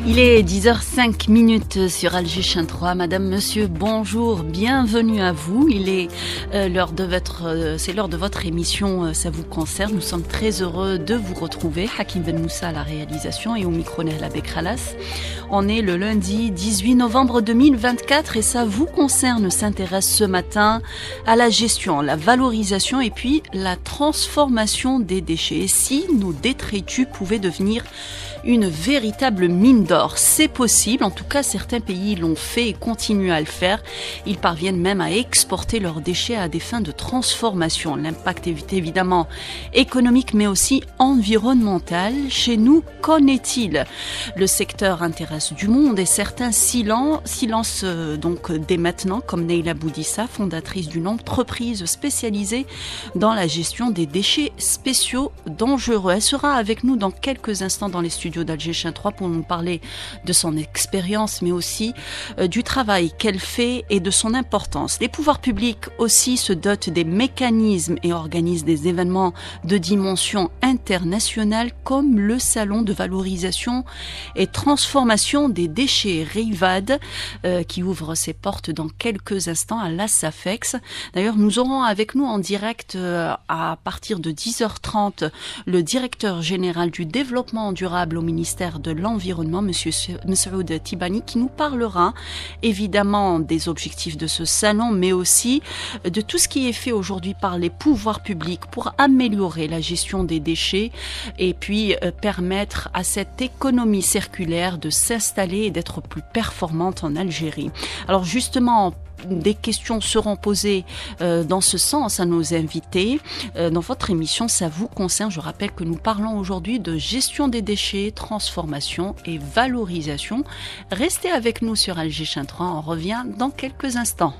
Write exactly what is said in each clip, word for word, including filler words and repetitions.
Il est dix heures cinq sur Alger Chaîne trois. Madame, monsieur, bonjour, bienvenue à vous. Il est euh, l'heure de votre, euh, c'est l'heure de votre émission, euh, ça vous concerne. Nous sommes très heureux de vous retrouver. Hakim Ben Moussa à la réalisation et au micro Nehla Bekralas. On est le lundi dix-huit novembre deux mille vingt-quatre et ça vous concerne, s'intéresse ce matin à la gestion, la valorisation et puis la transformation des déchets. Et si nos détritus pouvaient devenir une véritable mine d'or, c'est possible. En tout cas, certains pays l'ont fait et continuent à le faire. Ils parviennent même à exporter leurs déchets à des fins de transformation. L'impact est évidemment économique, mais aussi environnemental. Chez nous, qu'en est-il? Le secteur intéresse du monde et certains silencent, silence, donc dès maintenant, comme Neyla Boudissa, fondatrice d'une entreprise spécialisée dans la gestion des déchets spéciaux dangereux. Elle sera avec nous dans quelques instants dans les studios d'Alger Chaîne trois pour nous parler de son expérience mais aussi euh, du travail qu'elle fait et de son importance. Les pouvoirs publics aussi se dotent des mécanismes et organisent des événements de dimension internationale comme le salon de valorisation et transformation des déchets Rivad euh, qui ouvre ses portes dans quelques instants à la SAFEX. D'ailleurs, nous aurons avec nous en direct euh, à partir de dix heures trente le directeur général du développement durable au ministère de l'Environnement, Monsieur Messoud Tibani, qui nous parlera évidemment des objectifs de ce salon, mais aussi de tout ce qui est fait aujourd'hui par les pouvoirs publics pour améliorer la gestion des déchets et puis euh, permettre à cette économie circulaire de s'installer et d'être plus performante en Algérie. Alors justement, des questions seront posées euh, dans ce sens à nos invités. Euh, dans votre émission, ça vous concerne. Je rappelle que nous parlons aujourd'hui de gestion des déchets, transformation et valorisation. Restez avec nous sur Alger Chaîne trois. On revient dans quelques instants.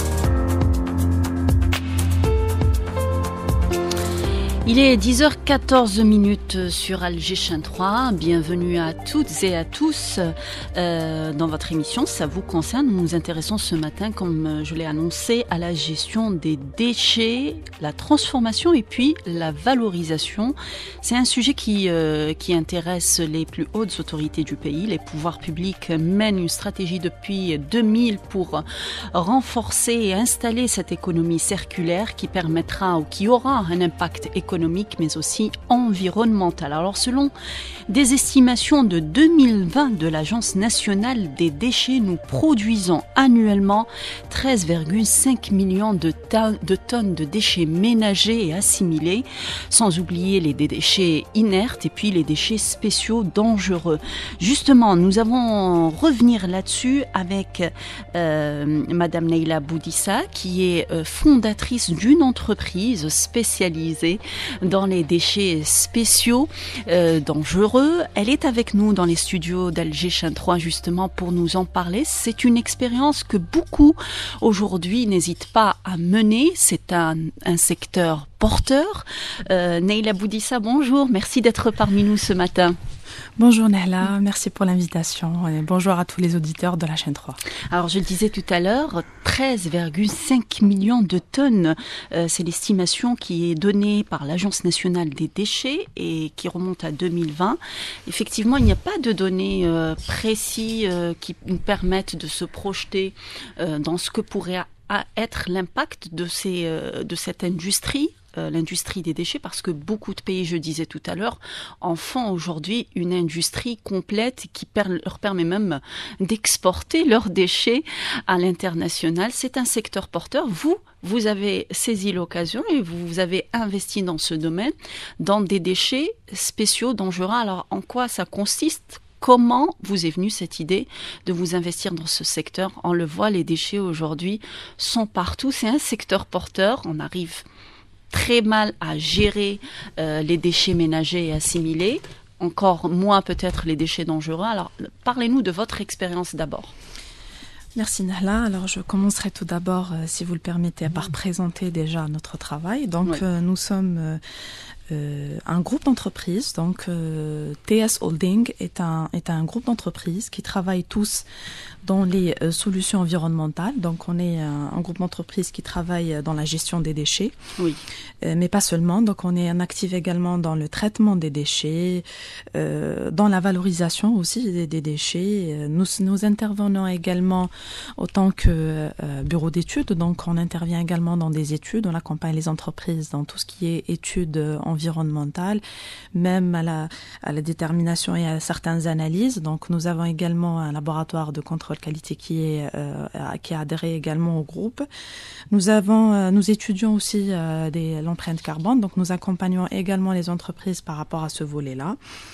Il est dix heures quatorze sur Alger Chaîne trois. Bienvenue à toutes et à tous euh, dans votre émission. Ça vous concerne. Nous nous intéressons ce matin, comme je l'ai annoncé, à la gestion des déchets, la transformation et puis la valorisation. C'est un sujet qui, euh, qui intéresse les plus hautes autorités du pays. Les pouvoirs publics mènent une stratégie depuis deux mille pour renforcer et installer cette économie circulaire qui permettra ou qui aura un impact économique mais aussi environnemental. Alors selon des estimations de deux mille vingt de l'Agence nationale des déchets, nous produisons annuellement treize virgule cinq millions de, de tonnes de déchets ménagers et assimilés, sans oublier les déchets inertes et puis les déchets spéciaux dangereux. Justement, nous allons revenir là-dessus avec euh, Madame Neyla Boudissa, qui est euh, fondatrice d'une entreprise spécialisée dans les déchets spéciaux euh, dangereux. Elle est avec nous dans les studios d'Alger Chaîne trois justement pour nous en parler. C'est une expérience que beaucoup aujourd'hui n'hésitent pas à mener. C'est un, un secteur porteur. Euh, Neyla Boudissa, bonjour. Merci d'être parmi nous ce matin. Bonjour Nehla, merci pour l'invitation et bonjour à tous les auditeurs de la chaîne trois. Alors je le disais tout à l'heure, treize virgule cinq millions de tonnes, euh, c'est l'estimation qui est donnée par l'Agence nationale des déchets et qui remonte à deux mille vingt. Effectivement, il n'y a pas de données euh, précises euh, qui nous permettent de se projeter euh, dans ce que pourrait être l'impact de, ces, euh, de cette industrie. L'industrie des déchets, parce que beaucoup de pays, je disais tout à l'heure, en font aujourd'hui une industrie complète qui per- leur permet même d'exporter leurs déchets à l'international. C'est un secteur porteur. Vous, vous avez saisi l'occasion et vous avez investi dans ce domaine, dans des déchets spéciaux dangereux. Alors, en quoi ça consiste ? Comment vous est venue cette idée de vous investir dans ce secteur ? On le voit, les déchets aujourd'hui sont partout. C'est un secteur porteur. On arrive très mal à gérer euh, les déchets ménagers et assimilés, encore moins peut-être les déchets dangereux. Alors, parlez-nous de votre expérience d'abord. Merci Nehla. Alors je commencerai tout d'abord, euh, si vous le permettez, par présenter déjà notre travail. Donc oui. euh, nous sommes euh, euh, un groupe d'entreprises. Donc, euh, T S Holding est un, est un groupe d'entreprises qui travaillent tous dans les euh, solutions environnementales. Donc, on est un, un groupe d'entreprises qui travaille dans la gestion des déchets. Oui. Euh, mais pas seulement. Donc, on est actif également dans le traitement des déchets, euh, dans la valorisation aussi des, des déchets. Nous, nous intervenons également autant que euh, bureau d'études. Donc, on intervient également dans des études. On accompagne les entreprises dans tout ce qui est études environnementales, même à la, à la détermination et à certaines analyses. Donc, nous avons également un laboratoire de contrôle qualité qui est euh, qui a adhéré également au groupe. Nous avons, euh, nous étudions aussi euh, des, l'empreinte carbone. Donc, nous accompagnons également les entreprises par rapport à ce volet-là.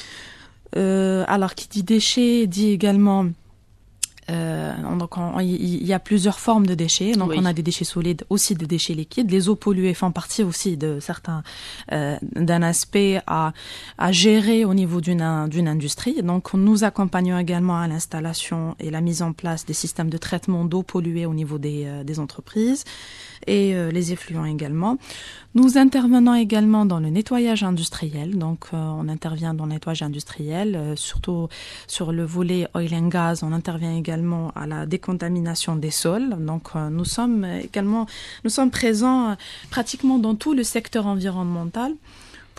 Euh, alors, qui dit déchets dit également Euh, donc on, il y a plusieurs formes de déchets. Donc oui. On a des déchets solides, aussi des déchets liquides. Les eaux polluées font partie aussi de certains euh, d'un aspect à à gérer au niveau d'une d'une industrie. Donc nous accompagnons également à l'installation et la mise en place des systèmes de traitement d'eau polluée au niveau des euh, des entreprises et euh, les effluents également. Nous intervenons également dans le nettoyage industriel. Donc, euh, on intervient dans le nettoyage industriel, euh, surtout sur le volet oil and gas. On intervient également à la décontamination des sols. Donc, euh, nous sommes également, nous sommes présents euh, pratiquement dans tout le secteur environnemental. Pourquoi ?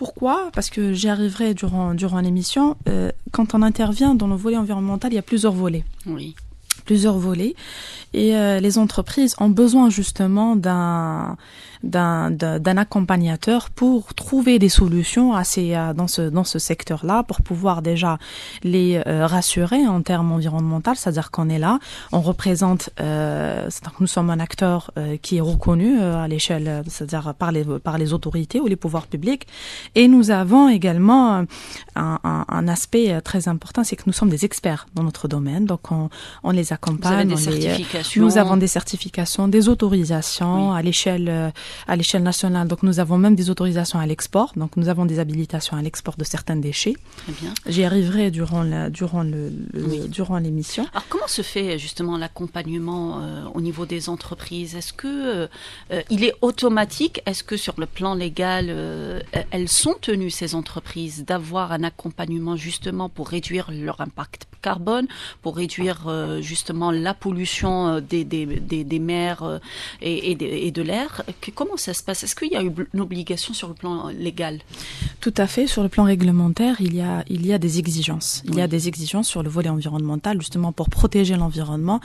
Parce que j'y arriverai durant durant l'émission. Euh, quand on intervient dans le volet environnemental, il y a plusieurs volets. Oui. Plusieurs volets. Et euh, les entreprises ont besoin justement d'un d'un d'un accompagnateur pour trouver des solutions à ces dans ce dans ce secteur-là, pour pouvoir déjà les euh, rassurer en termes environnementaux, c'est-à-dire qu'on est là, on représente, euh, c'est-à-dire que nous sommes un acteur euh, qui est reconnu euh, à l'échelle, c'est-à-dire par les par les autorités ou les pouvoirs publics, et nous avons également un, un, un aspect très important, c'est que nous sommes des experts dans notre domaine, donc on on les accompagne. Vous avez des les, certifications. Nous avons des certifications, des autorisations oui. à l'échelle euh, à l'échelle nationale. Donc nous avons même des autorisations à l'export. Donc nous avons des habilitations à l'export de certains déchets. Très bien. J'y arriverai durant la, durant le, le oui. durant l'émission. Alors comment se fait justement l'accompagnement euh, au niveau des entreprises ? Est-ce que euh, il est automatique ? Est-ce que sur le plan légal, euh, elles sont tenues, ces entreprises, d'avoir un accompagnement justement pour réduire leur impact carbone, pour réduire euh, justement la pollution des des des, des mers euh, et, et de, et de l'air ? Comment ça se passe ? Est-ce qu'il y a eu une obligation sur le plan légal ? Tout à fait. Sur le plan réglementaire, il y a il y a des exigences. Il oui. y a des exigences sur le volet environnemental, justement pour protéger l'environnement.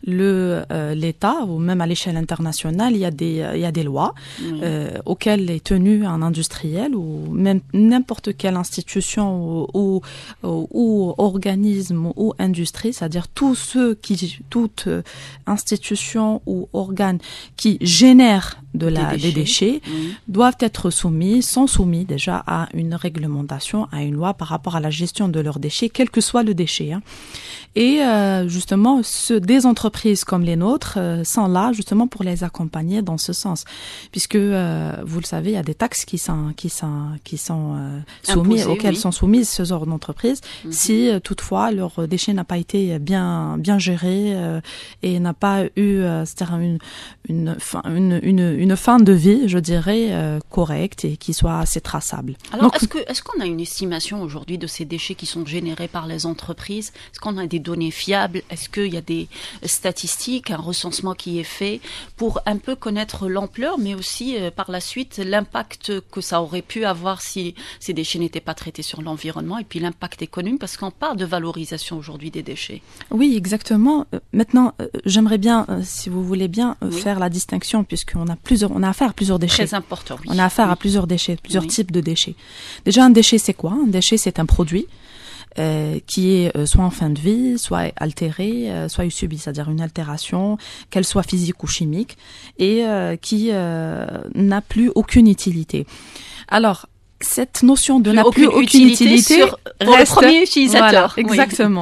Le euh, l'État ou même à l'échelle internationale, il y a des il y a des lois oui. euh, auxquelles est tenu un industriel ou même n'importe quelle institution ou ou, ou, ou organisme ou industrie, c'est-à-dire tous ceux qui toute institution ou organe qui génère de la des déchets, des déchets oui. doivent être soumis, sont soumis déjà à une réglementation, à une loi par rapport à la gestion de leurs déchets, quel que soit le déchet. Hein. Et euh, justement, ce, des entreprises comme les nôtres euh, sont là justement pour les accompagner dans ce sens, puisque euh, vous le savez, il y a des taxes qui sont qui sont qui sont euh, soumises, Imposées, auxquelles oui. sont soumises ce genre d'entreprises, mm-hmm. si euh, toutefois leur déchet n'a pas été bien bien géré euh, et n'a pas eu, euh, c'est-à-dire une une fin une une une fin de vie, je dirais, euh, correcte et qui soit assez traçable. Alors, Donc, est-ce que est-ce qu'on a une estimation aujourd'hui de ces déchets qui sont générés par les entreprises ? Est-ce qu'on a des données fiables ? Est-ce qu'il y a des statistiques, un recensement qui est fait pour un peu connaître l'ampleur, mais aussi euh, par la suite l'impact que ça aurait pu avoir si ces déchets n'étaient pas traités sur l'environnement, et puis l'impact économique, parce qu'on parle de valorisation aujourd'hui des déchets. Oui, exactement. Euh, maintenant, euh, j'aimerais bien, euh, si vous voulez bien, euh, oui. faire la distinction, puisqu'on a plusieurs, on a affaire à plusieurs déchets. Très important. Oui. On a affaire oui. à plusieurs déchets, plusieurs oui. types de déchets. Déjà, un déchet, c'est quoi ? Un déchet, c'est un produit euh, qui est euh, soit en fin de vie, soit altéré, euh, soit subit, c'est-à-dire une altération, qu'elle soit physique ou chimique, et euh, qui euh, n'a plus aucune utilité. Alors, cette notion de n'a plus aucune utilité, utilité sur, pour reste, le premier utilisateur. Voilà, exactement. Oui.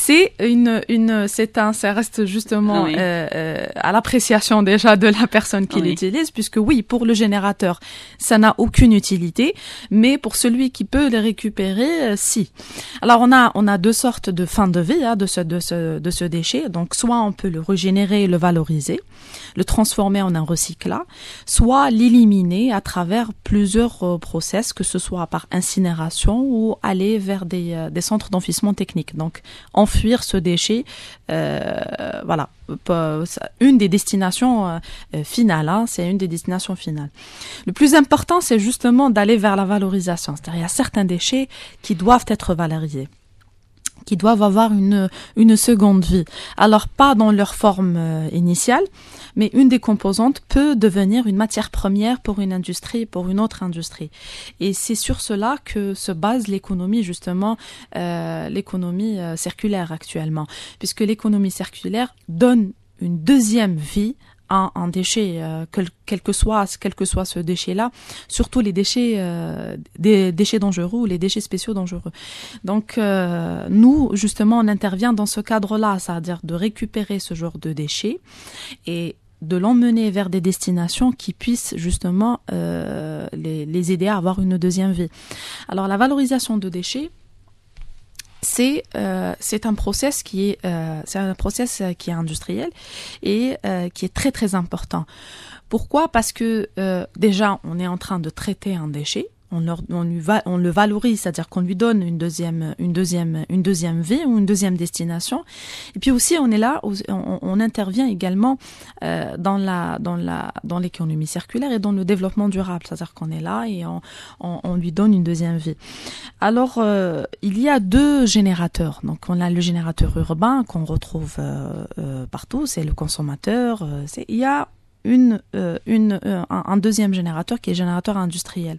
C'est une, une, c'est un, ça reste justement oui. euh, euh, à l'appréciation déjà de la personne qui oui. l'utilise, puisque oui, pour le générateur, ça n'a aucune utilité, mais pour celui qui peut les récupérer, euh, si. Alors on a, on a deux sortes de fin de vie hein, de ce, de ce, de ce déchet. Donc soit on peut le régénérer, le valoriser, le transformer en un recyclat, soit l'éliminer à travers plusieurs euh, process, que ce soit par incinération ou aller vers des, euh, des centres d'enfouissement technique. Donc enfuir ce déchet, euh, voilà, une des destinations euh, finales, hein, c'est une des destinations finales. Le plus important, c'est justement d'aller vers la valorisation. C'est-à-dire, il y a certains déchets qui doivent être valorisés, qui doivent avoir une, une seconde vie. Alors, pas dans leur forme euh, initiale, mais une des composantes peut devenir une matière première pour une industrie, pour une autre industrie. Et c'est sur cela que se base l'économie, justement, euh, l'économie euh, circulaire actuellement. Puisque l'économie circulaire donne une deuxième vie un, un déchet, euh, quel, quel que soit, quel que soit ce déchet-là, surtout les déchets, euh, des déchets dangereux ou les déchets spéciaux dangereux. Donc, euh, nous, justement, on intervient dans ce cadre-là, c'est-à-dire de récupérer ce genre de déchets et de l'emmener vers des destinations qui puissent justement euh, les, les aider à avoir une deuxième vie. Alors, la valorisation de déchets, c'est euh, c'est un process qui est euh, c'est un process qui est industriel et euh, qui est très très important. Pourquoi ? Parce que euh, déjà on est en train de traiter un déchet, on, leur, on, lui va, on le valorise, c'est-à-dire qu'on lui donne une deuxième une deuxième une deuxième vie ou une deuxième destination. Et puis aussi on est là, on, on intervient également euh, dans la dans la dans l'économie circulaire et dans le développement durable, c'est-à-dire qu'on est là et on on, on lui donne une deuxième vie. Alors euh, il y a deux générateurs. Donc on a le générateur urbain qu'on retrouve euh, euh, partout, c'est le consommateur. Euh, c'est, il y a une euh, une euh, un, un deuxième générateur qui est le générateur industriel.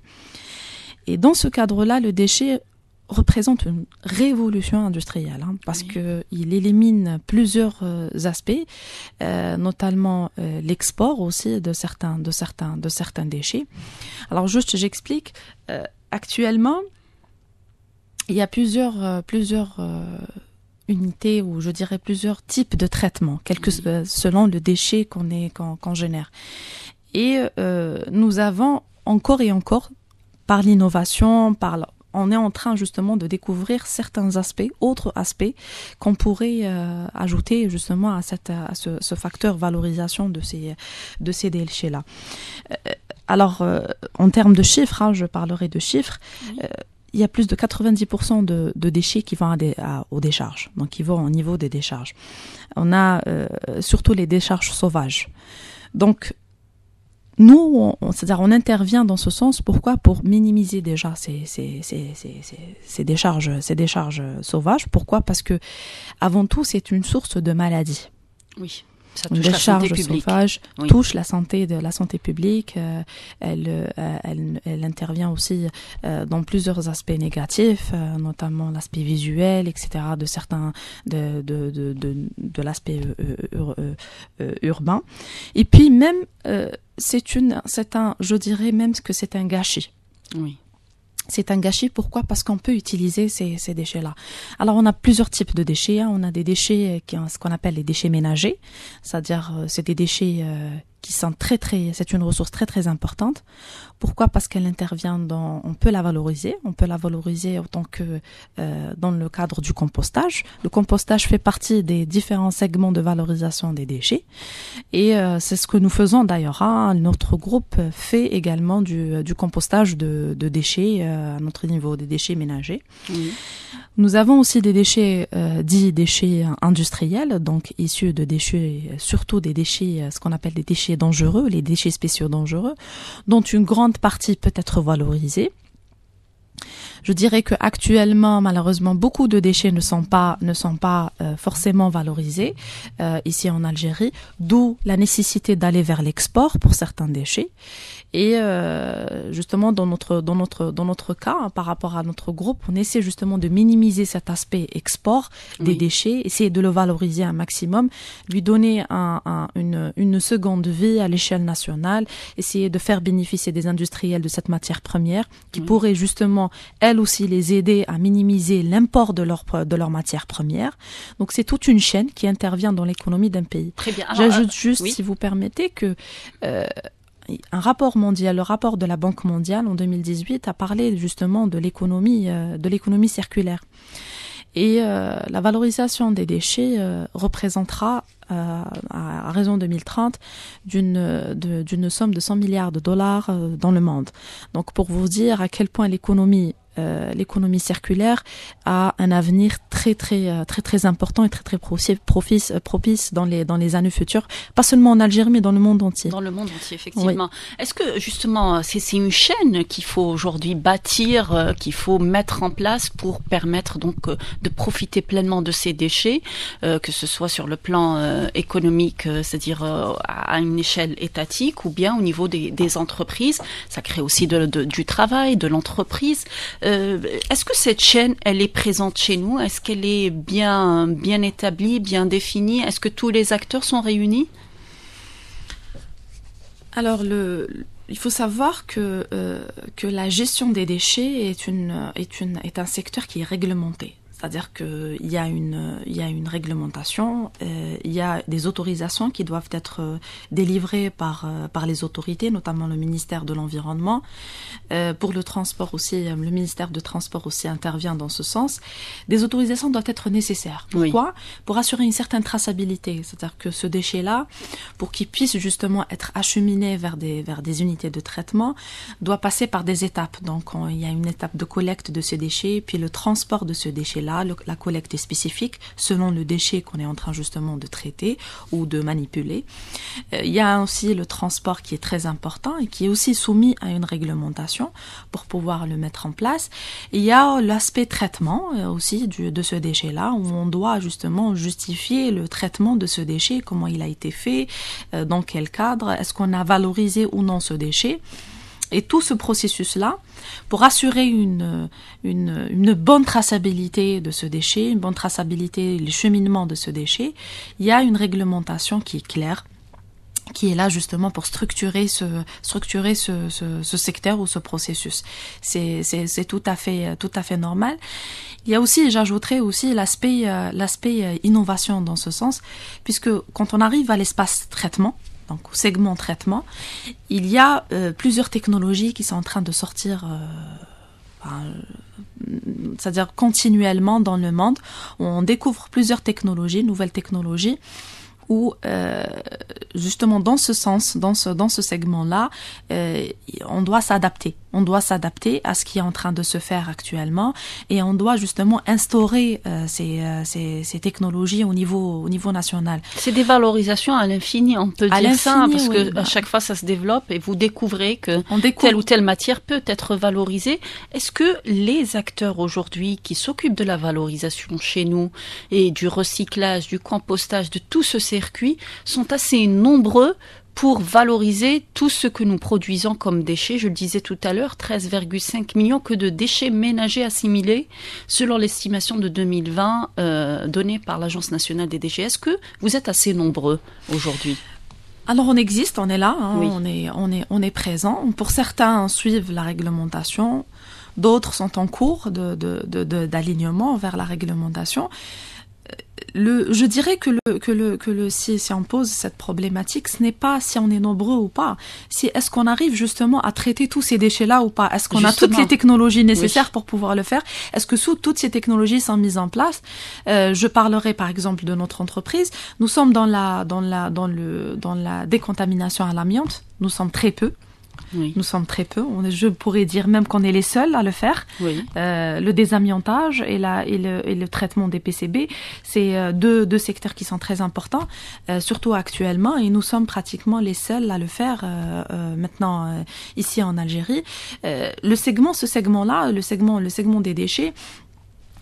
Et dans ce cadre-là, le déchet représente une révolution industrielle, hein, parce oui. que il élimine plusieurs euh, aspects, euh, notamment euh, l'export aussi de certains, de certains, de certains déchets. Alors juste, j'explique. Euh, actuellement, il y a plusieurs, euh, plusieurs euh, unités ou je dirais plusieurs types de traitements, quelque, oui. euh, selon le déchet qu'on est, qu'on, qu'on génère. Et euh, nous avons encore et encore par l'innovation, par on est en train justement de découvrir certains aspects, autres aspects qu'on pourrait euh, ajouter justement à, cette, à ce, ce facteur valorisation de ces, de ces déchets-là. Euh, alors, euh, en termes de chiffres, hein, je parlerai de chiffres, oui. euh, il y a plus de quatre-vingt-dix pour cent de, de déchets qui vont à des, à, aux décharges, donc qui vont au niveau des décharges. On a euh, surtout les décharges sauvages. Donc, nous, on, c'est-à-dire on intervient dans ce sens. Pourquoi ? Pour minimiser déjà ces, ces, ces, ces, ces, ces décharges, ces décharges sauvages. Pourquoi ? Parce que, avant tout, c'est une source de maladie. Oui. Ça touche une décharge la santé sauvage oui. touche la santé de la santé publique. Euh, elle, euh, elle, elle intervient aussi euh, dans plusieurs aspects négatifs, euh, notamment l'aspect visuel, et cetera. De certains de de de de, de l'aspect euh, euh, euh, urbain. Et puis même euh, c'est une c'est un je dirais même que c'est un gâchis. Oui. C'est un gâchis, pourquoi ? Parce qu'on peut utiliser ces, ces déchets-là. Alors, on a plusieurs types de déchets. Hein. On a des déchets qui ont ce qu'on appelle les déchets ménagers, c'est-à-dire euh, c'est des déchets euh, qui sont très très, c'est une ressource très très importante. Pourquoi ? Parce qu'elle intervient dans, on peut la valoriser, on peut la valoriser autant que euh, dans le cadre du compostage. Le compostage fait partie des différents segments de valorisation des déchets, et euh, c'est ce que nous faisons d'ailleurs. Hein. Notre groupe fait également du, du compostage de, de déchets euh, à notre niveau, des déchets ménagers. Oui. Nous avons aussi des déchets euh, dits déchets industriels, donc issus de déchets, surtout des déchets, ce qu'on appelle des déchets dangereux, les déchets spéciaux dangereux, dont une grande partie peut être valorisée. Je dirais que actuellement, malheureusement, beaucoup de déchets ne sont pas ne sont pas euh, forcément valorisés euh, ici en Algérie, d'où la nécessité d'aller vers l'export pour certains déchets. Et euh, justement, dans notre, dans, notre, dans notre cas, hein, par rapport à notre groupe, on essaie justement de minimiser cet aspect export des oui. déchets, essayer de le valoriser un maximum, lui donner un, un, une, une seconde vie à l'échelle nationale, essayer de faire bénéficier des industriels de cette matière première qui oui. pourrait justement, elles aussi, les aider à minimiser l'import de leur, de leur matière première. Donc, c'est toute une chaîne qui intervient dans l'économie d'un pays. Très bien. Alors, J'ajoute euh, juste, oui. si vous permettez, que euh, un rapport mondial, le rapport de la Banque mondiale en deux mille dix-huit a parlé justement de l'économie, euh, de l'économie circulaire. Et euh, la valorisation des déchets euh, représentera, euh, à, à raison deux mille trente, d'une, de, d'une somme de cent milliards de dollars euh, dans le monde. Donc, pour vous dire à quel point l'économie Euh, l'économie circulaire a un avenir très très très très important et très très propice propice dans les dans les années futures, pas seulement en Algérie mais dans le monde entier. Dans le monde entier, effectivement. Oui. Est-ce que justement c'est c'est une chaîne qu'il faut aujourd'hui bâtir, euh, qu'il faut mettre en place pour permettre donc euh, de profiter pleinement de ces déchets, euh, que ce soit sur le plan euh, économique, euh, c'est-à-dire euh, à une échelle étatique, ou bien au niveau des, des entreprises. Ça crée aussi de, de, du travail, de l'entreprise. Euh, est-ce que cette chaîne, elle est présente chez nous? Est-ce qu'elle est bien, bien établie, bien définie? Est-ce que tous les acteurs sont réunis? Alors, le, il faut savoir que, euh, que la gestion des déchets est, une, est, une, est un secteur qui est réglementé. C'est-à-dire qu'il y a une, il y a une réglementation, euh, il y a des autorisations qui doivent être euh, délivrées par, euh, par les autorités, notamment le ministère de l'Environnement. Euh, pour le transport aussi, euh, le ministère de Transport aussi intervient dans ce sens. Des autorisations doivent être nécessaires. Pourquoi? Oui. Pour assurer une certaine traçabilité. C'est-à-dire que ce déchet-là, pour qu'il puisse justement être acheminé vers des, vers des unités de traitement, doit passer par des étapes. Donc, on, il y a une étape de collecte de ces déchets, puis le transport de ce déchet-là. Le, la collecte est spécifique selon le déchet qu'on est en train justement de traiter ou de manipuler. Euh, il y a aussi le transport qui est très important et qui est aussi soumis à une réglementation pour pouvoir le mettre en place. Il y a l'aspect traitement euh, aussi du, de ce déchet-là où on doit justement justifier le traitement de ce déchet, comment il a été fait, euh, dans quel cadre, est-ce qu'on a valorisé ou non ce déchet. Et tout ce processus-là, pour assurer une, une, une bonne traçabilité de ce déchet, une bonne traçabilité, le cheminement de ce déchet, il y a une réglementation qui est claire, qui est là justement pour structurer ce, structurer ce, ce, ce secteur ou ce processus. C'est, c'est, c'est tout à fait, tout à fait normal. Il y a aussi, j'ajouterais aussi l'aspect, euh, l'aspect innovation dans ce sens, puisque quand on arrive à l'espace traitement, donc au segment traitement, il y a euh, plusieurs technologies qui sont en train de sortir, euh, enfin, c'est-à-dire continuellement dans le monde. On découvre plusieurs technologies, nouvelles technologies, où euh, justement dans ce sens, dans ce, dans ce segment-là, euh, on doit s'adapter. On doit s'adapter à ce qui est en train de se faire actuellement et on doit justement instaurer euh, ces, euh, ces, ces technologies au niveau, au niveau national. C'est des valorisations à l'infini, on peut à dire ça, parce oui. que à chaque fois ça se développe et vous découvrez que découvre... telle ou telle matière peut être valorisée. Est-ce que les acteurs aujourd'hui qui s'occupent de la valorisation chez nous et du recyclage, du compostage, de tout ce circuit sont assez nombreux pour valoriser tout ce que nous produisons comme déchets? Je le disais tout à l'heure, treize virgule cinq millions que de déchets ménagers assimilés selon l'estimation de deux mille vingt euh, donnée par l'Agence nationale des déchets. Est-ce que vous êtes assez nombreux aujourd'hui? Alors on existe, on est là, hein, oui. on est, on est, on est présent. Pour certains, suivent la réglementation, d'autres sont en cours de, de, de, de, d'alignement vers la réglementation. Le, je dirais que le que le que le si, si on pose cette problématique, ce n'est pas si on est nombreux ou pas, c'est est-ce qu'on arrive justement à traiter tous ces déchets-là ou pas, est-ce qu'on justement. a toutes les technologies nécessaires oui. pour pouvoir le faire, est-ce que sous toutes ces technologies sont mises en place. Euh, je parlerai par exemple de notre entreprise. Nous sommes dans la dans la dans le dans la décontamination à l'amiante, nous sommes très peu. Oui. Nous sommes très peu. On est, je pourrais dire même qu'on est les seuls à le faire. Oui. Euh, le désamiantage et, la, et, le, et le traitement des P C B, c'est euh, deux, deux secteurs qui sont très importants, euh, surtout actuellement. Et nous sommes pratiquement les seuls à le faire euh, euh, maintenant euh, ici en Algérie. Euh, le segment, ce segment-là, le segment, le segment des déchets,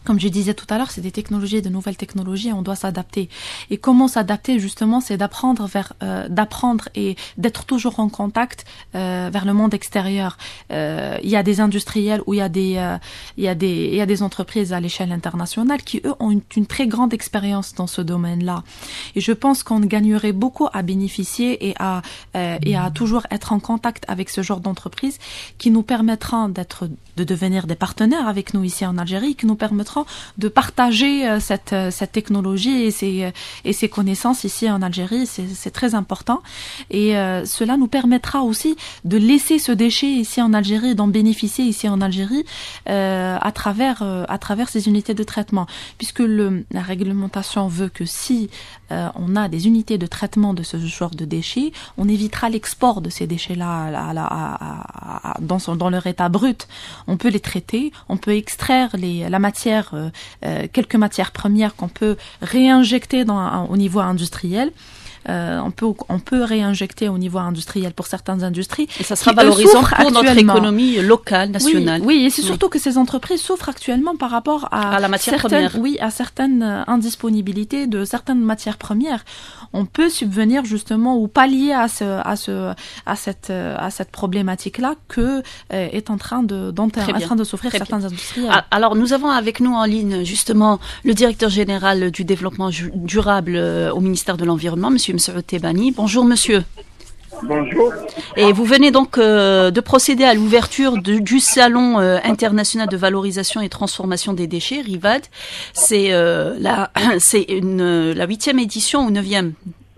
Comme je disais tout à l'heure, c'est des technologies, de nouvelles technologies, on doit s'adapter. Et comment s'adapter, justement, c'est d'apprendre vers, euh, d'apprendre et d'être toujours en contact euh, vers le monde extérieur. Euh, il y a des industriels où il y a des, euh, il y a des, il y a des entreprises à l'échelle internationale qui, eux, ont une, une très grande expérience dans ce domaine-là. Et je pense qu'on gagnerait beaucoup à bénéficier et à, euh, et à toujours être en contact avec ce genre d'entreprise qui nous permettra d'être, de devenir des partenaires avec nous ici en Algérie, qui nous permettra de partager euh, cette, euh, cette technologie et ces, euh, et ces connaissances ici en Algérie. C'est, c'est très important. Et euh, cela nous permettra aussi de laisser ce déchet ici en Algérie, d'en bénéficier ici en Algérie euh, à travers, euh, à travers ces unités de traitement. Puisque le, la réglementation veut que si euh, on a des unités de traitement de ce genre de déchets, on évitera l'export de ces déchets-là à, à, à, à, dans, son, dans leur état brut. On peut les traiter, on peut extraire les, la matière Euh, euh, quelques matières premières qu'on peut réinjecter dans, au niveau industriel. Euh, on peut on peut réinjecter au niveau industriel pour certaines industries. Et ça sera valorisant pour notre économie locale, nationale. Oui, oui et c'est surtout oui. que ces entreprises souffrent actuellement par rapport à, à la matière certaines, première. Oui, à certaines indisponibilités de certaines matières premières. On peut subvenir justement ou pallier à ce à ce à cette à cette problématique-là que euh, est en train de dont est en train de souffrir Très certaines bien. industries. Alors nous avons avec nous en ligne justement le directeur général du développement durable au ministère de l'Environnement, Monsieur Ms'oud Tebani. Bonjour monsieur. Bonjour. Et vous venez donc euh, de procéder à l'ouverture de, du Salon euh, international de valorisation et transformation des déchets, RIVAD. C'est euh, la, c'est une, la huitième édition ou neuvième?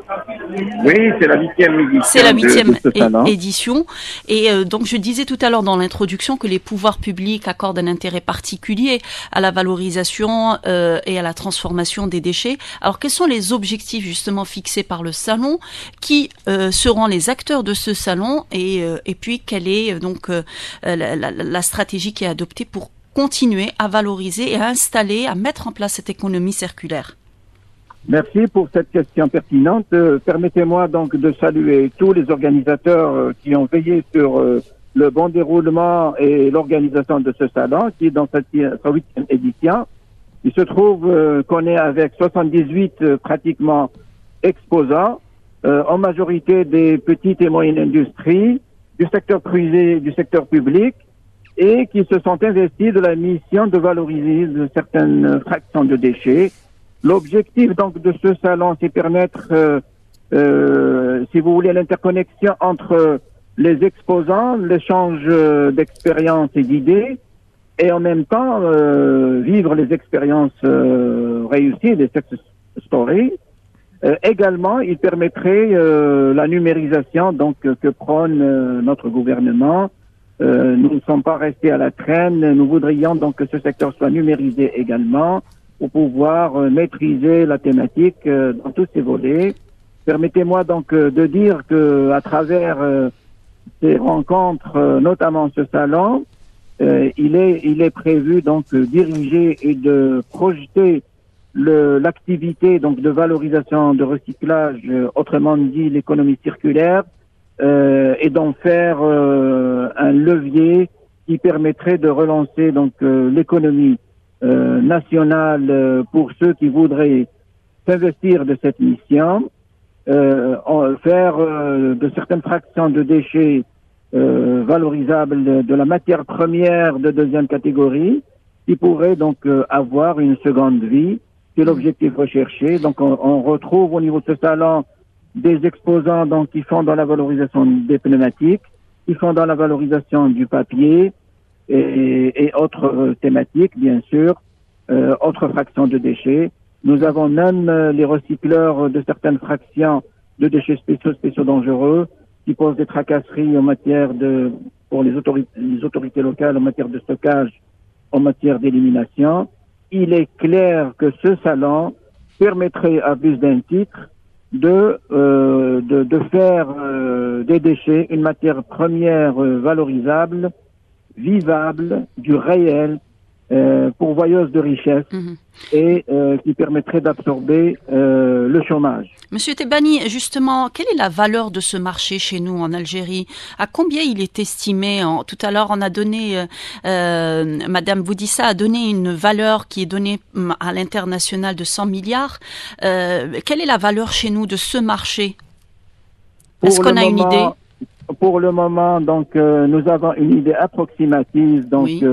Oui, c'est la huitième édition. C'est la huitième é- édition. Et euh, donc, je disais tout à l'heure dans l'introduction que les pouvoirs publics accordent un intérêt particulier à la valorisation euh, et à la transformation des déchets. Alors, quels sont les objectifs justement fixés par le salon? Qui euh, seront les acteurs de ce salon? Et, euh, et puis, quelle est euh, donc euh, la, la, la stratégie qui est adoptée pour continuer à valoriser et à installer, à mettre en place cette économie circulaire? Merci pour cette question pertinente. Euh, permettez-moi donc de saluer tous les organisateurs euh, qui ont veillé sur euh, le bon déroulement et l'organisation de ce salon, qui est dans cette huitième édition. Il se trouve euh, qu'on est avec soixante-dix-huit euh, pratiquement exposants, euh, en majorité des petites et moyennes industries, du secteur privé, du secteur public, et qui se sont investis de la mission de valoriser de certaines fractions de déchets. L'objectif donc de ce salon, c'est permettre, euh, euh, si vous voulez, l'interconnexion entre les exposants, l'échange d'expériences et d'idées, et en même temps euh, vivre les expériences euh, réussies, les success stories. Euh, également, il permettrait euh, la numérisation donc que prône euh, notre gouvernement. Euh, nous ne sommes pas restés à la traîne. Nous voudrions donc que ce secteur soit numérisé également, pour pouvoir euh, maîtriser la thématique euh, dans tous ses volets. Permettez-moi donc euh, de dire que à travers euh, ces rencontres, euh, notamment ce salon, euh, il est il est prévu donc de diriger et de projeter le l'activité donc de valorisation, de recyclage, euh, autrement dit l'économie circulaire, euh, et d'en faire euh, un levier qui permettrait de relancer donc euh, l'économie Euh, nationale euh, pour ceux qui voudraient s'investir de cette mission, euh, faire euh, de certaines fractions de déchets euh, valorisables de, de la matière première de deuxième catégorie, qui pourraient donc euh, avoir une seconde vie. C'est l'objectif recherché. Donc on, on retrouve au niveau de ce salon des exposants donc qui font dans la valorisation des pneumatiques, qui font dans la valorisation du papier, Et, et autres euh, thématiques, bien sûr, euh, autres fractions de déchets. Nous avons même euh, les recycleurs de certaines fractions de déchets spéciaux, spéciaux dangereux, qui posent des tracasseries en matière de, pour les autorités, les autorités locales, en matière de stockage, en matière d'élimination. Il est clair que ce salon permettrait, à plus d'un titre, de, euh, de, de faire euh, des déchets une matière première euh, valorisable, vivable, du réel, euh, pourvoyeuse de richesse mmh. et euh, qui permettrait d'absorber euh, le chômage. Monsieur Tebani, justement, quelle est la valeur de ce marché chez nous en Algérie? À combien il est estimé? en, Tout à l'heure, on a donné, euh, Madame Boudissa a donné une valeur qui est donnée à l'international de cent milliards. Euh, quelle est la valeur chez nous de ce marché? Est-ce qu'on a moment, une idée? Pour le moment, donc, euh, nous avons une idée approximative, donc, oui.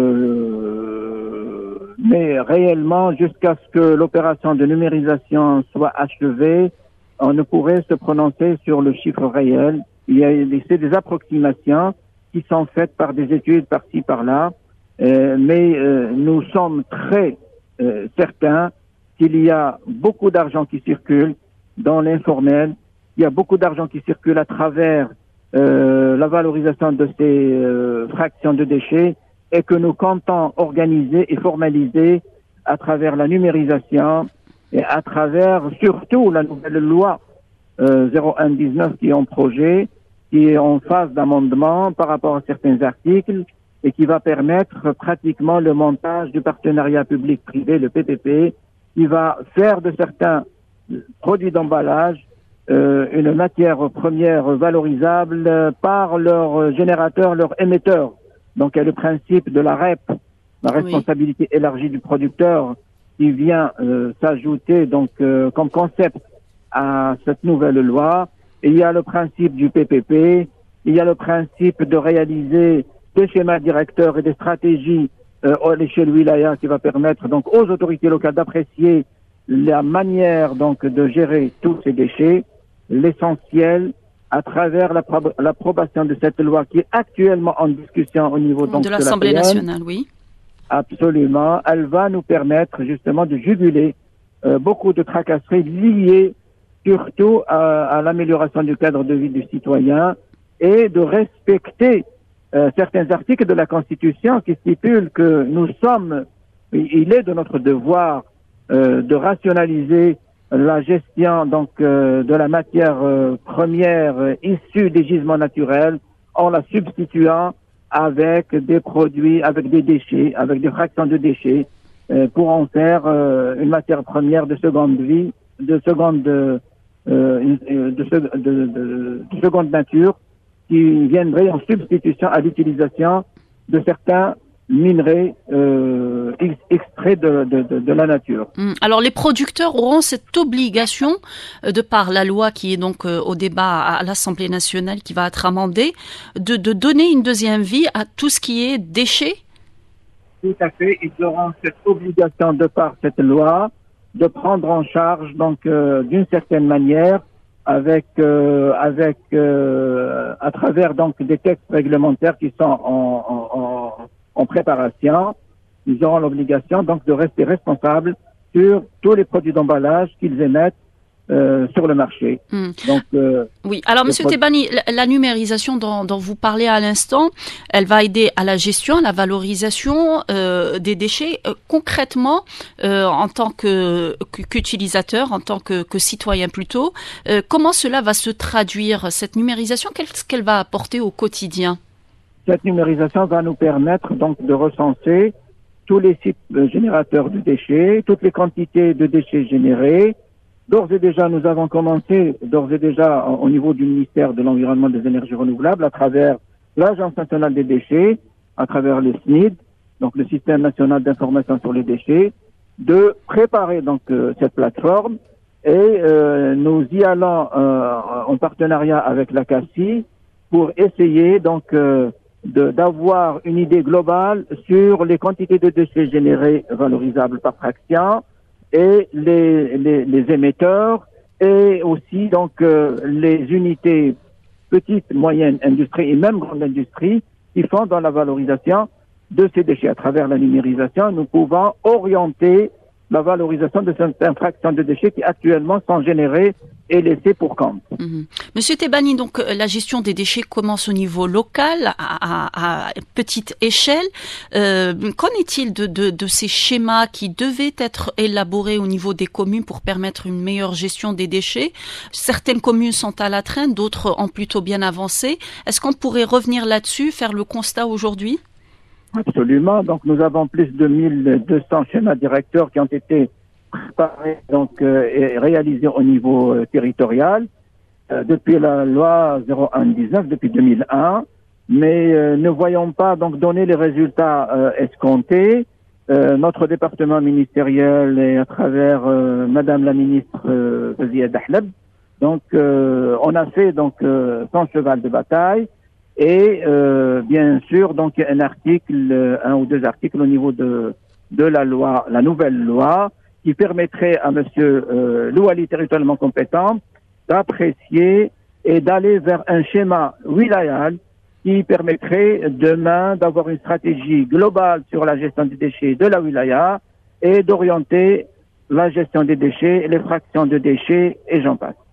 euh, mais réellement, jusqu'à ce que l'opération de numérisation soit achevée, on ne pourrait se prononcer sur le chiffre réel. Il y a c'est des approximations qui sont faites par des études par-ci, par-là, euh, mais euh, nous sommes très euh, certains qu'il y a beaucoup d'argent qui circule dans l'informel, il y a beaucoup d'argent qui circule à travers euh, la valorisation de ces euh, fractions de déchets et que nous comptons organiser et formaliser à travers la numérisation et à travers surtout la nouvelle loi euh, zéro un dix-neuf qui est en projet, qui est en phase d'amendement par rapport à certains articles et qui va permettre pratiquement le montage du partenariat public-privé, le P P P, qui va faire de certains produits d'emballage euh, une matière première valorisable euh, par leur générateur, leur émetteur. Donc il y a le principe de la R E P, la responsabilité oui. élargie du producteur, qui vient euh, s'ajouter donc euh, comme concept à cette nouvelle loi. Et il y a le principe du P P P, il y a le principe de réaliser des schémas directeurs et des stratégies euh, à l'échelle wilaya qui va permettre donc aux autorités locales d'apprécier la manière donc de gérer tous ces déchets. L'essentiel à travers l'approbation de cette loi qui est actuellement en discussion au niveau donc, de l'Assemblée nationale, oui. Absolument, elle va nous permettre justement de juguler euh, beaucoup de tracasseries liées surtout à, à l'amélioration du cadre de vie du citoyen et de respecter euh, certains articles de la Constitution qui stipulent que nous sommes, il est de notre devoir euh, de rationaliser la gestion donc euh, de la matière euh, première euh, issue des gisements naturels en la substituant avec des produits, avec des déchets, avec des fractions de déchets euh, pour en faire euh, une matière première de seconde vie, de seconde euh, de, de, de, de, de seconde nature qui viendrait en substitution à l'utilisation de certains minerais euh, extraits de, de, de, de la nature. Alors les producteurs auront cette obligation, de par la loi qui est donc au débat à l'Assemblée nationale qui va être amendée, de, de donner une deuxième vie à tout ce qui est déchets? Tout à fait, ils auront cette obligation de par cette loi de prendre en charge donc euh, d'une certaine manière avec euh, avec euh, à travers donc des textes réglementaires qui sont en, en, en en préparation, ils auront l'obligation donc de rester responsables sur tous les produits d'emballage qu'ils émettent euh, sur le marché. Mmh. Donc, euh, oui, alors Monsieur pro- Tebani, la, la numérisation dont, dont vous parlez à l'instant, elle va aider à la gestion, à la valorisation euh, des déchets. Euh, concrètement, euh, en tant que, qu'utilisateur, en tant que, que citoyen plutôt, euh, comment cela va se traduire, cette numérisation, qu'est-ce qu'elle va apporter au quotidien? Cette numérisation va nous permettre donc de recenser tous les sites générateurs de déchets, toutes les quantités de déchets générés. D'ores et déjà, nous avons commencé, d'ores et déjà, au niveau du ministère de l'Environnement et des Énergies Renouvelables, à travers l'Agence nationale des déchets, à travers le S N I D, donc le Système national d'information sur les déchets, de préparer donc euh, cette plateforme et euh, nous y allons euh, en partenariat avec la C A C I pour essayer donc euh, De, d'avoir une idée globale sur les quantités de déchets générés valorisables par fraction et les, les, les émetteurs et aussi donc euh, les unités petites, moyennes industries et même grandes industries qui font dans la valorisation de ces déchets. À travers la numérisation, nous pouvons orienter la valorisation de certaines fractions de déchets qui actuellement sont générés et laissés pour compte. Mmh. Monsieur Tebani, donc la gestion des déchets commence au niveau local, à, à, à petite échelle. Euh, qu'en est-il de, de, de ces schémas qui devaient être élaborés au niveau des communes pour permettre une meilleure gestion des déchets? Certaines communes sont à la traîne, d'autres ont plutôt bien avancé. Est-ce qu'on pourrait revenir là-dessus, faire le constat aujourd'hui? Absolument. Donc, nous avons plus de mille deux cents schémas directeurs qui ont été préparés donc, euh, et réalisés au niveau euh, territorial euh, depuis la loi zéro un dix-neuf, depuis deux mille un. Mais euh, ne voyons pas donc donner les résultats euh, escomptés. Euh, notre département ministériel et à travers euh, Madame la ministre euh, Ziad Ahlab, donc euh, on a fait donc euh, son cheval de bataille. Et euh, bien sûr, donc un article, un ou deux articles au niveau de de la loi, la nouvelle loi, qui permettrait à Monsieur euh, Louali, territorialement compétent, d'apprécier et d'aller vers un schéma wilayal qui permettrait demain d'avoir une stratégie globale sur la gestion des déchets de la wilaya et d'orienter la gestion des déchets, les fractions de déchets et j'en passe.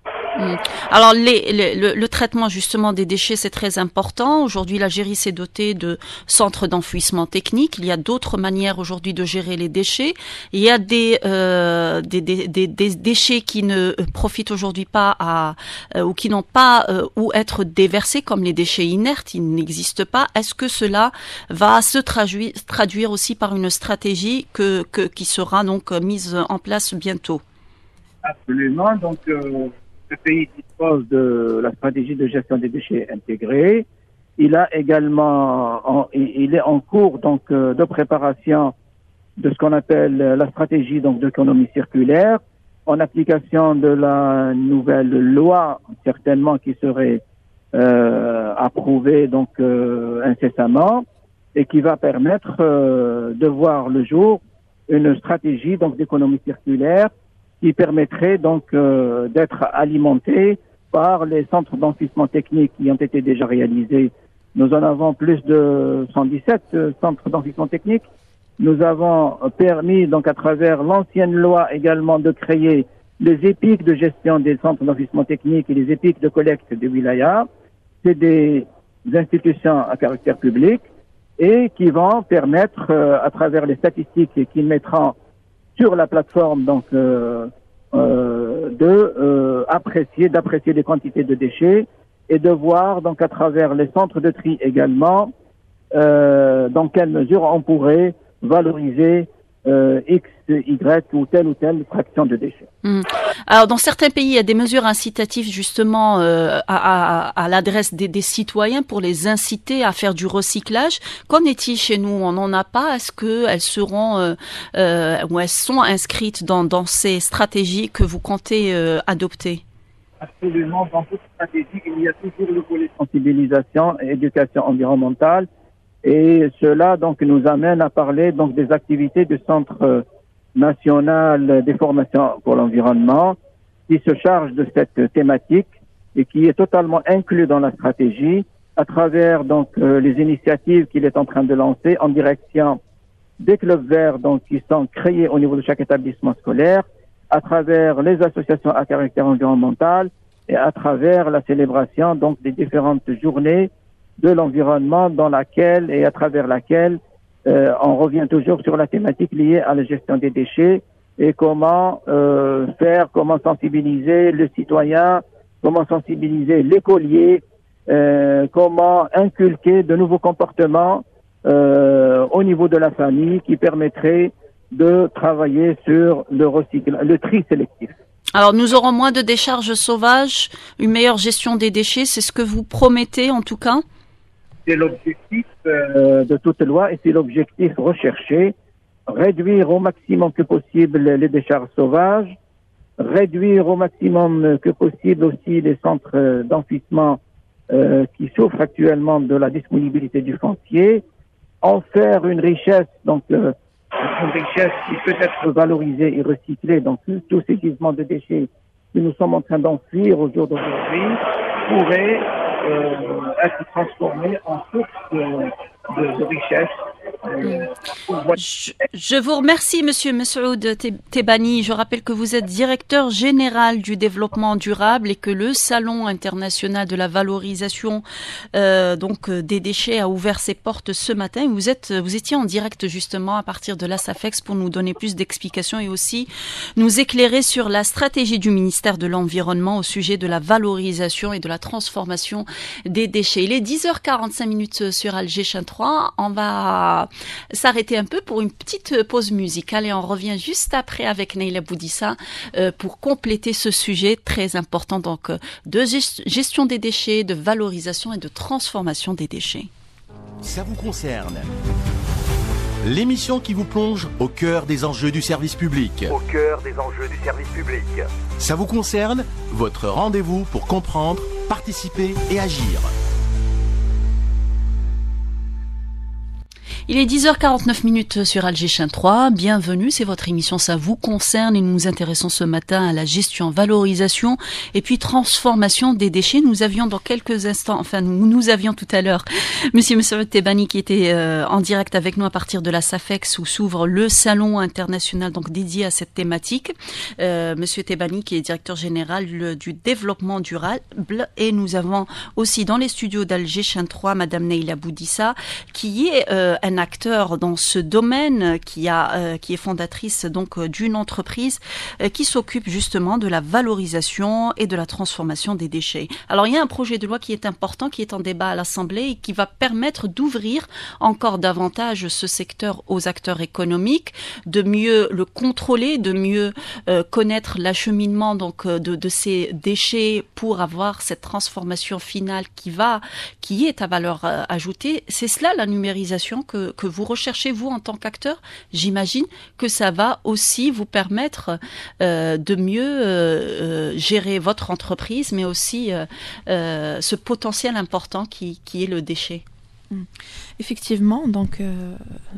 Alors, les, les, le, le traitement justement des déchets, c'est très important. Aujourd'hui, l'Algérie s'est dotée de centres d'enfouissement technique. Il y a d'autres manières aujourd'hui de gérer les déchets. Il y a des, euh, des, des, des, des déchets qui ne profitent aujourd'hui pas à euh, ou qui n'ont pas euh, où être déversés, comme les déchets inertes. Ils n'existent pas. Est-ce que cela va se traduire, traduire aussi par une stratégie que, que qui sera donc mise en place bientôt? Absolument. Donc euh... Ce pays dispose de la stratégie de gestion des déchets intégrée. Il a également, en, il est en cours donc euh, de préparation de ce qu'on appelle la stratégie donc d'économie circulaire, en application de la nouvelle loi certainement qui serait euh, approuvée donc euh, incessamment et qui va permettre euh, de voir le jour une stratégie donc d'économie circulaire qui permettrait donc euh, d'être alimenté par les centres d'enfouissement technique qui ont été déjà réalisés. Nous en avons plus de cent dix-sept euh, centres d'enfouissement technique. Nous avons permis donc à travers l'ancienne loi également de créer les épiques de gestion des centres d'enfouissement technique et les épiques de collecte des wilayas. C'est des institutions à caractère public et qui vont permettre euh, à travers les statistiques qu'ils mettront sur la plateforme donc euh, euh, de euh, apprécier d'apprécier les quantités de déchets et de voir donc à travers les centres de tri également euh, dans quelle mesure on pourrait valoriser euh, X, Y ou telle ou telle fraction de déchets. Mmh. Alors dans certains pays, il y a des mesures incitatives justement euh, à, à, à l'adresse des, des citoyens pour les inciter à faire du recyclage. Qu'en est-il chez nous? On n'en a pas. Est-ce qu'elles seront euh, euh, ou elles sont inscrites dans, dans ces stratégies que vous comptez euh, adopter? Absolument. Dans toute stratégie, il y a toujours le volet sensibilisation et éducation environnementale. Et cela donc nous amène à parler donc des activités du Centre national des formations pour l'environnement qui se charge de cette thématique et qui est totalement inclus dans la stratégie à travers donc euh, les initiatives qu'il est en train de lancer en direction des clubs verts donc qui sont créés au niveau de chaque établissement scolaire, à travers les associations à caractère environnemental et à travers la célébration donc des différentes journées de l'environnement dans laquelle et à travers laquelle euh, on revient toujours sur la thématique liée à la gestion des déchets et comment euh, faire, comment sensibiliser le citoyen, comment sensibiliser l'écolier, euh, comment inculquer de nouveaux comportements euh, au niveau de la famille qui permettraient de travailler sur le recyclage, le tri sélectif. Alors nous aurons moins de décharges sauvages, une meilleure gestion des déchets, c'est ce que vous promettez en tout cas? C'est l'objectif euh, de toute loi et c'est l'objectif recherché. Réduire au maximum que possible les décharges sauvages, réduire au maximum que possible aussi les centres d'enfouissement euh, qui souffrent actuellement de la disponibilité du foncier, en faire une richesse, donc euh, une richesse qui peut être valorisée et recyclée. Donc tous ces gisements de déchets que nous sommes en train d'enfuir au jour d'aujourd'hui pourraient euh, être transformés en source de, de, de richesse Je, je vous remercie, Monsieur Messoud Tebani. Je rappelle que vous êtes directeur général du développement durable et que le Salon international de la valorisation euh, donc des déchets a ouvert ses portes ce matin. Vous êtes, vous étiez en direct justement à partir de la SAFEX pour nous donner plus d'explications et aussi nous éclairer sur la stratégie du ministère de l'Environnement au sujet de la valorisation et de la transformation des déchets. Il est dix heures quarante-cinq minutes sur Alger Chain trois. On va s'arrêter un peu pour une petite pause musicale et on revient juste après avec Neila Boudissa euh, pour compléter ce sujet très important donc de gestion des déchets, de valorisation et de transformation des déchets. Ça vous concerne. L'émission qui vous plonge au cœur des enjeux du service public. Au cœur des enjeux du service public. Ça vous concerne, votre rendez-vous pour comprendre, participer et agir. Il est dix heures quarante-neuf minutes sur Alger Chain trois. Bienvenue, c'est votre émission Ça vous concerne et nous nous intéressons ce matin à la gestion, valorisation et puis transformation des déchets. Nous avions dans quelques instants, enfin nous, nous avions tout à l'heure Monsieur Messoud Tebani qui était euh, en direct avec nous à partir de la SAFEX où s'ouvre le salon international donc dédié à cette thématique. Euh, Monsieur Tebani qui est directeur général le, du développement durable et nous avons aussi dans les studios d'Alger Chain trois Madame Neila Boudissa qui est euh, un acteur dans ce domaine, qui a, euh, qui est fondatrice donc d'une entreprise euh, qui s'occupe justement de la valorisation et de la transformation des déchets. Alors il y a un projet de loi qui est important, qui est en débat à l'Assemblée et qui va permettre d'ouvrir encore davantage ce secteur aux acteurs économiques, de mieux le contrôler, de mieux euh, connaître l'acheminement donc de, de ces déchets pour avoir cette transformation finale qui va, qui est à valeur euh, ajoutée. C'est cela la numérisation que que vous recherchez, vous, en tant qu'acteur. J'imagine que ça va aussi vous permettre euh, de mieux euh, euh, gérer votre entreprise, mais aussi euh, euh, ce potentiel important qui, qui est le déchet. Effectivement, donc... Euh...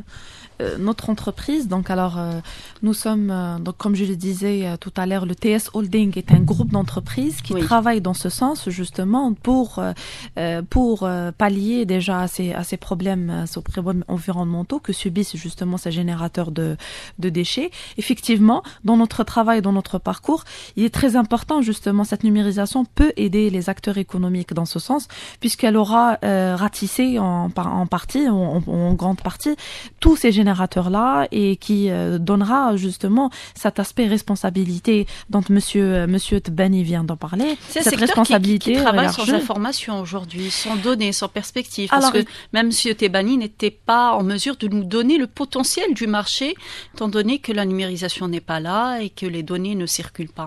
Euh, notre entreprise, donc alors euh, nous sommes, euh, donc comme je le disais euh, tout à l'heure, le T S Holding est un groupe d'entreprises qui oui. travaille dans ce sens justement pour euh, pour euh, pallier déjà à ces à ces problèmes, à ces problèmes environnementaux que subissent justement ces générateurs de de déchets. Effectivement, dans notre travail, dans notre parcours, il est très important justement cette numérisation peut aider les acteurs économiques dans ce sens puisqu'elle aura euh, ratissé en en partie, en, en grande partie, tous ces générateurs générateur-là et qui euh, donnera justement cet aspect responsabilité dont monsieur, monsieur Tebani vient d'en parler. C'est cette responsabilité qui, qui travaille sans information aujourd'hui, sans données, sans perspective. Parce Alors, que même monsieur Tebani n'était pas en mesure de nous donner le potentiel du marché, étant donné que la numérisation n'est pas là et que les données ne circulent pas.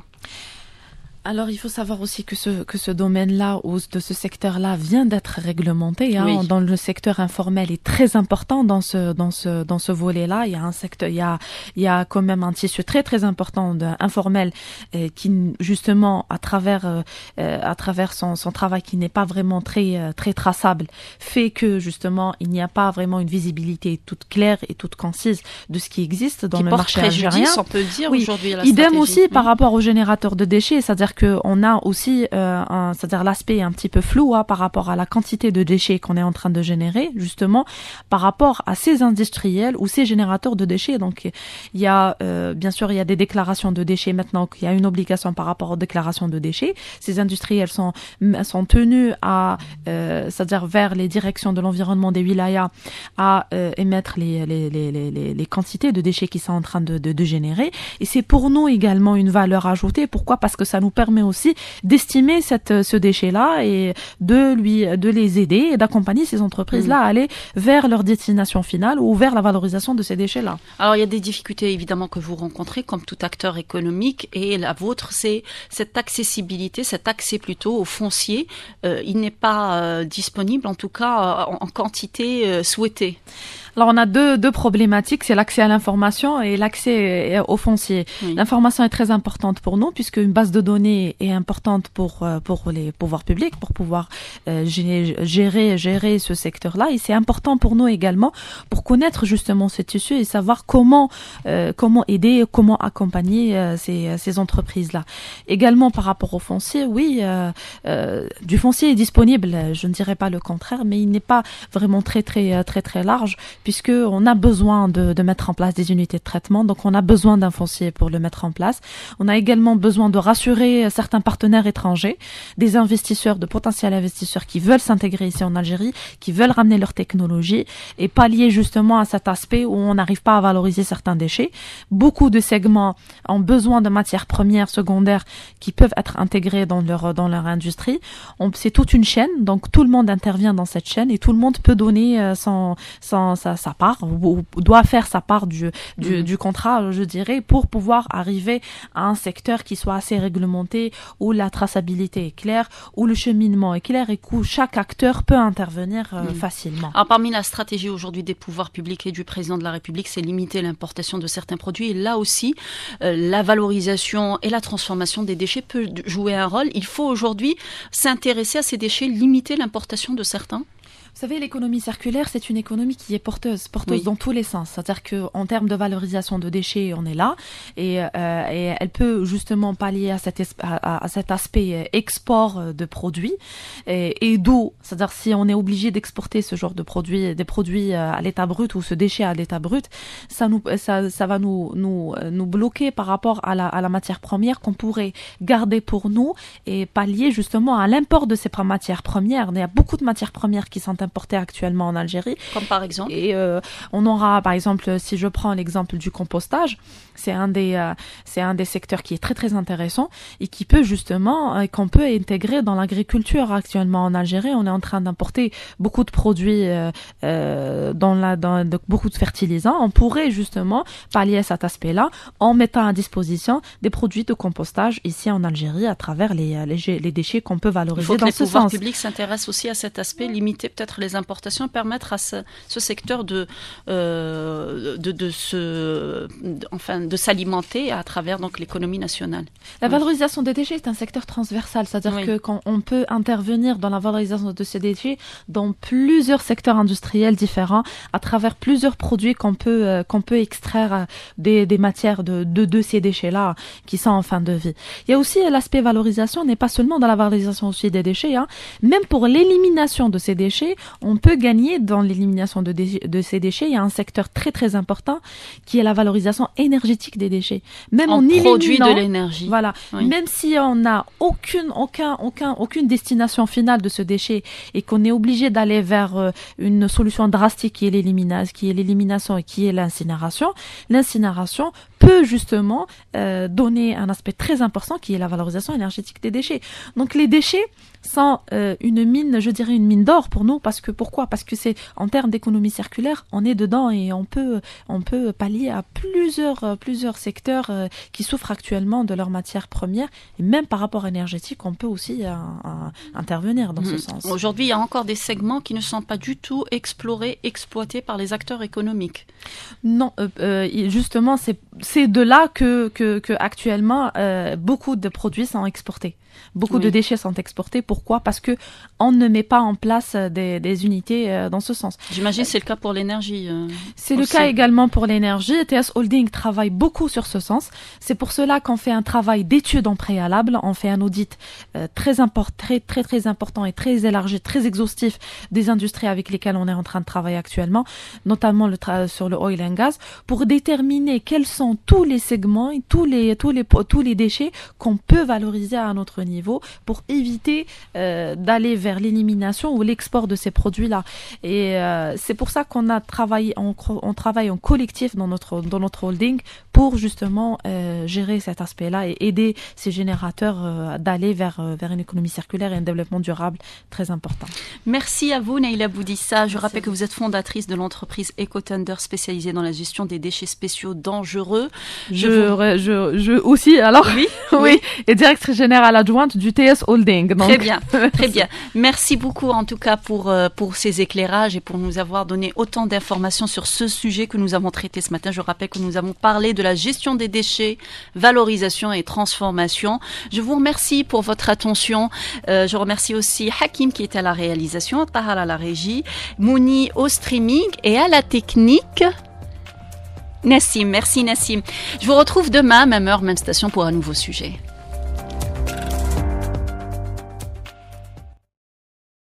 Alors, il faut savoir aussi que ce que ce domaine-là, ou de ce secteur-là, vient d'être réglementé. Hein, oui. Dans le secteur informel, est très important dans ce dans ce dans ce volet-là. Il y a un secteur, il y a il y a quand même un tissu très très important de, informel euh, qui justement à travers euh, à travers son son travail qui n'est pas vraiment très euh, très traçable, fait que justement il n'y a pas vraiment une visibilité toute claire et toute concise de ce qui existe dans qui le porte marché préjudice, algérien. On peut dire oui. aujourd'hui à la Idem stratégie. aussi mmh. par rapport aux générateurs de déchets, c'est-à-dire qu'on a aussi, euh, un, c'est-à-dire l'aspect un petit peu flou hein, par rapport à la quantité de déchets qu'on est en train de générer, justement, par rapport à ces industriels ou ces générateurs de déchets. Donc, il y a, euh, bien sûr, il y a des déclarations de déchets maintenant, qu'il y a une obligation par rapport aux déclarations de déchets. Ces industriels sont, sont tenus à, euh, c'est-à-dire vers les directions de l'environnement des wilayas, à euh, émettre les, les, les, les, les quantités de déchets qu'ils sont en train de, de, de générer. Et c'est pour nous également une valeur ajoutée. Pourquoi ? Parce que ça nous permet aussi d'estimer cette, ce déchet-là et de lui, de les aider et d'accompagner ces entreprises-là à aller vers leur destination finale ou vers la valorisation de ces déchets-là. Alors, il y a des difficultés évidemment que vous rencontrez comme tout acteur économique et la vôtre, c'est cette accessibilité, cet accès plutôt au foncier. Euh, il n'est pas euh, disponible, en tout cas, en, en quantité euh, souhaitée. Alors, on a deux, deux problématiques, c'est l'accès à l'information et l'accès au foncier. Oui. L'information est très importante pour nous puisque une base de données donnée est importante pour pour les pouvoirs publics, pour pouvoir euh, gérer gérer ce secteur-là. Et c'est important pour nous également pour connaître justement ce tissu et savoir comment euh, comment aider, comment accompagner euh, ces ces entreprises-là. Également par rapport au foncier, oui, euh, euh, du foncier est disponible. Je ne dirais pas le contraire, mais il n'est pas vraiment très très très très large puisque on a besoin de de mettre en place des unités de traitement. Donc on a besoin d'un foncier pour le mettre en place. On a également besoin de rassurer certains partenaires étrangers, des investisseurs, de potentiels investisseurs qui veulent s'intégrer ici en Algérie, qui veulent ramener leur technologie et pallier justement à cet aspect où on n'arrive pas à valoriser certains déchets. Beaucoup de segments ont besoin de matières premières secondaires qui peuvent être intégrées dans leur dans leur industrie. On, c'est toute une chaîne, donc tout le monde intervient dans cette chaîne et tout le monde peut donner son, son sa, sa part ou, ou doit faire sa part du du, mmh. du contrat, je dirais, pour pouvoir arriver à un secteur qui soit assez réglementé, où la traçabilité est claire, où le cheminement est clair et où chaque acteur peut intervenir euh, mmh. facilement. Alors, parmi la stratégie aujourd'hui des pouvoirs publics et du président de la République, c'est limiter l'importation de certains produits. Et là aussi, euh, la valorisation et la transformation des déchets peut jouer un rôle. Il faut aujourd'hui s'intéresser à ces déchets, limiter l'importation de certains. Vous savez, l'économie circulaire, c'est une économie qui est porteuse, porteuse oui. dans tous les sens. C'est-à-dire qu'en termes de valorisation de déchets, on est là. Et, euh, et elle peut justement pallier à cet, es- à, à cet aspect export de produits. Et, et d'où, c'est-à-dire si on est obligé d'exporter ce genre de produits, des produits à l'état brut ou ce déchet à l'état brut, ça, nous, ça, ça va nous, nous, nous bloquer par rapport à la, à la matière première qu'on pourrait garder pour nous et pallier justement à l'import de ces matières premières. Il y a beaucoup de matières premières qui sont importées actuellement en Algérie. Comme par exemple Et euh, on aura, par exemple, si je prends l'exemple du compostage, c'est un des, euh, c'est un des secteurs qui est très très intéressant et qui peut justement, euh, qu'on peut intégrer dans l'agriculture actuellement en Algérie. On est en train d'importer beaucoup de produits, euh, euh, dans la, dans de, beaucoup de fertilisants. On pourrait justement pallier cet aspect-là en mettant à disposition des produits de compostage ici en Algérie à travers les, les, les déchets qu'on peut valoriser dans ce sens. Il faut que les pouvoirs publics s'intéressent aussi à cet aspect, limiter peut-être les importations, permettre à ce, ce secteur de, euh, de, de, se, de, enfin, de s'alimenter à travers donc, l'économie nationale. La valorisation oui. des déchets est un secteur transversal, c'est-à-dire oui. que quand on peut intervenir dans la valorisation de ces déchets dans plusieurs secteurs industriels différents, à travers plusieurs produits qu'on peut, euh, qu'on peut extraire des, des matières de, de, de ces déchets-là qui sont en fin de vie. Il y a aussi l'aspect valorisation, n'est pas seulement dans la valorisation aussi des déchets, hein. Même pour l'élimination de ces déchets, on peut gagner dans l'élimination de, dé- de ces déchets. Il y a un secteur très très important qui est la valorisation énergétique des déchets. Même en en produit éliminant, de l'énergie. Voilà. Oui. Même si on n'a aucune, aucun, aucun, aucune destination finale de ce déchet et qu'on est obligé d'aller vers euh, une solution drastique qui est l'élimination, qui est l'élimination et qui est l'incinération, l'incinération peut justement euh, donner un aspect très important qui est la valorisation énergétique des déchets. Donc les déchets sont euh, une mine, je dirais une mine d'or pour nous, parce que pourquoi ? Parce que c'est en termes d'économie circulaire, on est dedans et on peut on peut pallier à plusieurs euh, plusieurs secteurs euh, qui souffrent actuellement de leurs matières premières et même par rapport énergétique, on peut aussi euh, euh, intervenir dans mmh. ce sens. Aujourd'hui, il y a encore des segments qui ne sont pas du tout explorés, exploités par les acteurs économiques. Non, euh, euh, justement, c'est c'est de là que que, que actuellement euh, beaucoup de produits sont exportés. Beaucoup oui. de déchets sont exportés. Pourquoi ? Parce que on ne met pas en place des, des unités euh, dans ce sens. J'imagine que c'est le cas pour l'énergie. Euh, c'est aussi. le cas également pour l'énergie. T S Holding travaille beaucoup sur ce sens. C'est pour cela qu'on fait un travail d'étude en préalable. On fait un audit euh, très important, très très très important et très élargi, très exhaustif des industries avec lesquelles on est en train de travailler actuellement, notamment le tra- sur le oil and gas, pour déterminer quels sont tous les segments et tous les tous les tous les déchets qu'on peut valoriser à notre niveau pour éviter euh, d'aller vers l'élimination ou l'export de ces produits-là. Et euh, c'est pour ça qu'on a travaillé, on, on travaille en collectif dans notre dans notre holding pour justement euh, gérer cet aspect-là et aider ces générateurs euh, d'aller vers euh, vers une économie circulaire et un développement durable très important. Merci à vous, Naïla Boudissa. Je Merci rappelle que vous êtes fondatrice de l'entreprise EcoTunder spécialisée dans la gestion des déchets spéciaux dangereux. eux. Je, je, je, je aussi, alors, oui, oui, oui, et directrice générale adjointe du T S Holding. Donc. Très bien, très bien. Merci beaucoup en tout cas pour, pour ces éclairages et pour nous avoir donné autant d'informations sur ce sujet que nous avons traité ce matin. Je rappelle que nous avons parlé de la gestion des déchets, valorisation et transformation. Je vous remercie pour votre attention. Euh, je remercie aussi Hakim qui est à la réalisation, Tahar à la régie, Mouni au streaming et à la technique. Nassim, merci Nassim. Je vous retrouve demain, même heure, même station pour un nouveau sujet.